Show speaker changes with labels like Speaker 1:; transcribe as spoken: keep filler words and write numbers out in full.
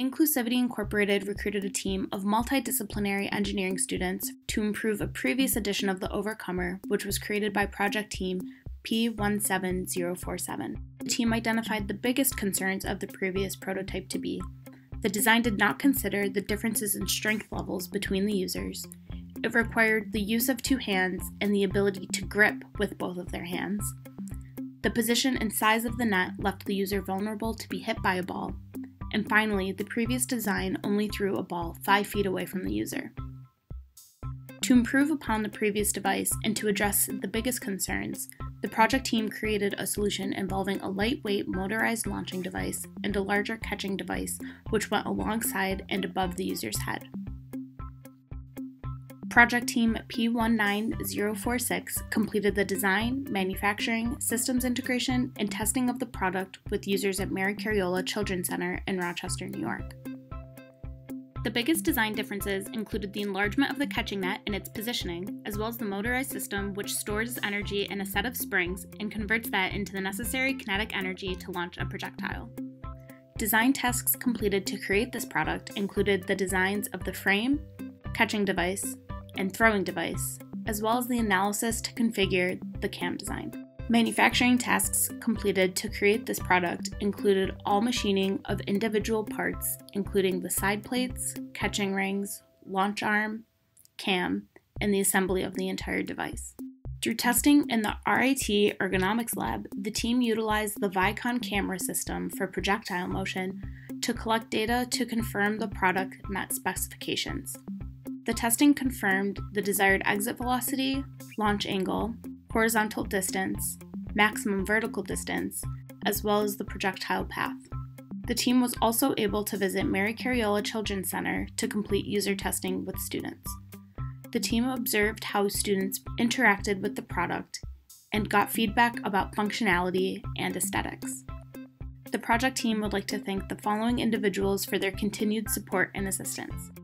Speaker 1: Inclusivity Incorporated recruited a team of multidisciplinary engineering students to improve a previous edition of the Overcomer, which was created by Project Team P one seven zero four seven. The team identified the biggest concerns of the previous prototype to be: the design did not consider the differences in strength levels between the users. It required the use of two hands and the ability to grip with both of their hands. The position and size of the net left the user vulnerable to be hit by a ball. And finally, the previous design only threw a ball five feet away from the user. To improve upon the previous device and to address the biggest concerns, the project team created a solution involving a lightweight motorized launching device and a larger catching device which went alongside and above the user's head. Project Team P one nine zero four six completed the design, manufacturing, systems integration, and testing of the product with users at Mary Cariola Children's Center in Rochester, New York. The biggest design differences included the enlargement of the catching net and its positioning, as well as the motorized system which stores energy in a set of springs and converts that into the necessary kinetic energy to launch a projectile. Design tasks completed to create this product included the designs of the frame, catching device, and throwing device, as well as the analysis to configure the cam design. Manufacturing tasks completed to create this product included all machining of individual parts, including the side plates, catching rings, launch arm, cam, and the assembly of the entire device. Through testing in the R I T Ergonomics Lab, the team utilized the Vicon camera system for projectile motion to collect data to confirm the product met specifications. The testing confirmed the desired exit velocity, launch angle, horizontal distance, maximum vertical distance, as well as the projectile path. The team was also able to visit Mary Cariola Children's Center to complete user testing with students. The team observed how students interacted with the product and got feedback about functionality and aesthetics. The project team would like to thank the following individuals for their continued support and assistance: